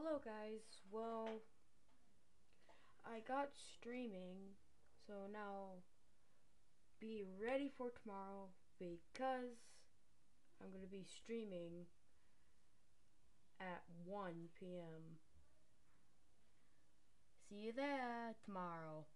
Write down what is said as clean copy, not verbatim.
Hello guys, well, I got streaming, so now be ready for tomorrow because I'm going to be streaming at 1 p.m. See you there tomorrow.